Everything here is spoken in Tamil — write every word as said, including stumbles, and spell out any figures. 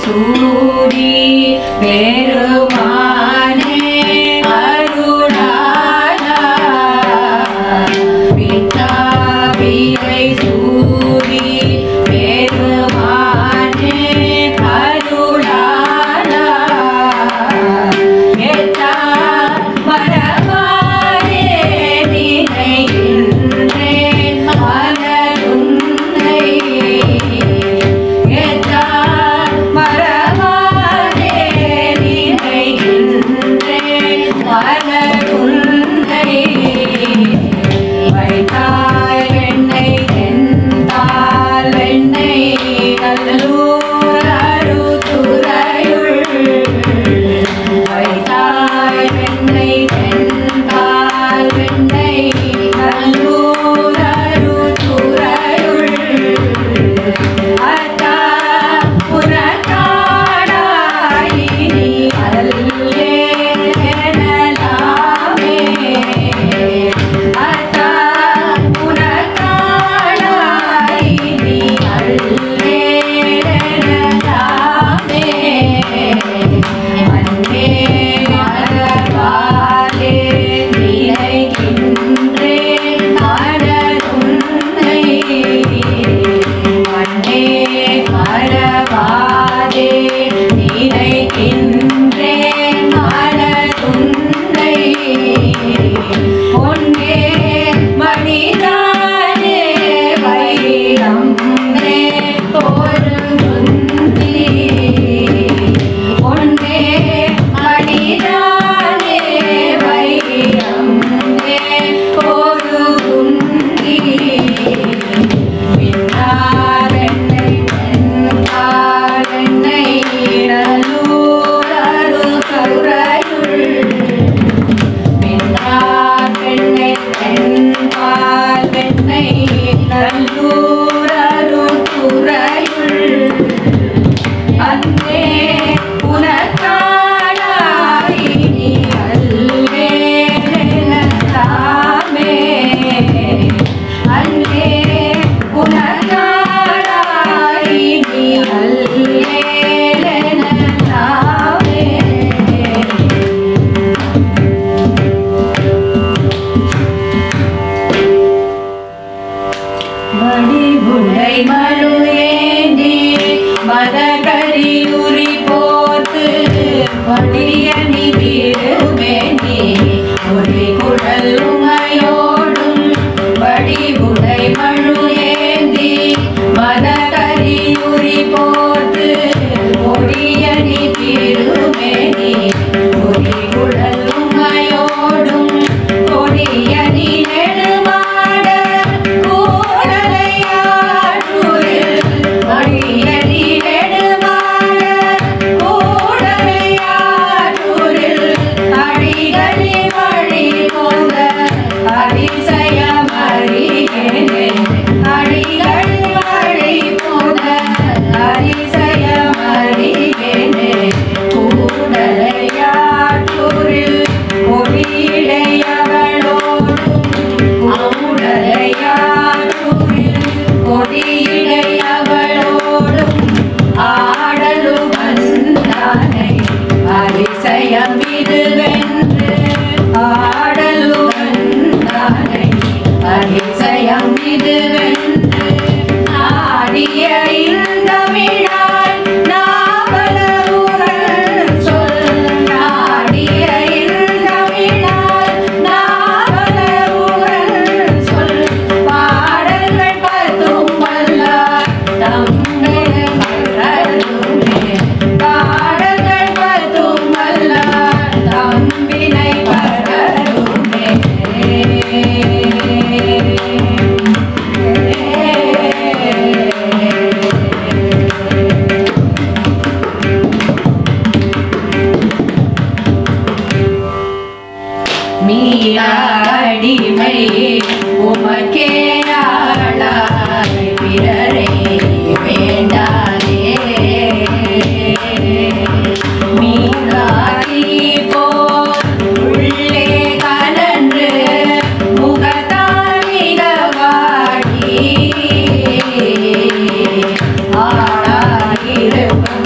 soodi perumane arunala Pithapirai soodi perumane arunala etta maravane ninaigiன்றேன் மலருன்னை etta maravane ninaigiன்றேன் மலருன்னை வைத்தாய் வெண்ணை தென்பால் வெண்ணை நல்லூர் அருதுறையுள் வைத்தாய் வெண்ணை தென்பால் வெண்ணை நல்லூர் அருதுறையுள் அத்தா புறக்காடாய் நீ அல்லே எனலாமே அத்தா புறக்காடாய் நீ அல்லே எனலாமே அன்னே மலர்வாலே நினைக்கின்றேன் மலருன்னை அன்னே மலர்வாலே நினைக்கின்றேன் மலருன்னை பொன்னே மணிதானே வைரம் ஒரு குந்தி பொன்னே மணிதானே வைரம் ஒரு குந்தி பின்னாரென்னை தென்பாலென்னை நல்லூர் அருதுறையுள் பின்னாரென்னை தென்பாலென்னை நல்லூர் அருதுறையுள் அன்னே உனக்காளாய் நீ அல்லே எனலாமே அன்னே உனக்காளாய் நீ அல்லே எனலாமே மடிபுடை மழு ஏந்தி மதகரியுரி போர்த்து படியணி திருமேனி ஒளி குழல் உமையோடும் வடிபுடை மழு ஏந்தி மதகரியுரி போர்த்து ஒளியணி திருமேனி ஒளி குழல் உமையோடும் கொடியணி நெடுமாட கூடலையாற்றூரில் கொடியணி நெடுமாட கூடலையாற்றூரில் அடிகளி வழி போக அதிசயம் அறிகிறேனே அடிகளி வழி போக அதிசயம் அறிகிறேனே கூடலையாற்றூரில் கொடியிடையவளோடும் கூடலையாற்றூரில் கொடியிடையவளோடும் ஆடலு வந்தானை அதிசயம் இதுவென்று ஆடலு வந்தானை அதிசயம் இதுவென்று ஆடிய இந்தமிழால் நாவலவுகள் சொல் நாடிய இந்தமிழால் நாவலவுகள் சொல் பாடல்கள் பத்தும் வல்லார் தங்கள் கற்றலுமே பாடல்கள் பத்தும் வல்லார் தம்பினை பரலுமே மீளாடிமை உமக்கே ஆளாய் பிறரை வேண்டாதே மீளாடி போல் உள்ளே கலன்று முகத்தால் மிக வாடி ஆளாயிருப்ப